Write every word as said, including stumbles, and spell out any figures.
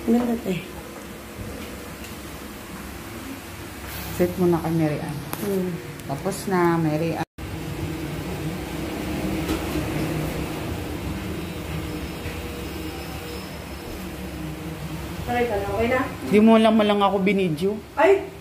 Meron eh. Set mo na kay Mary Ann. Hmm. Tapos na, Mary Ann. Sorry ka na, okay na? Di mo lang malang ako binidyo. Ay!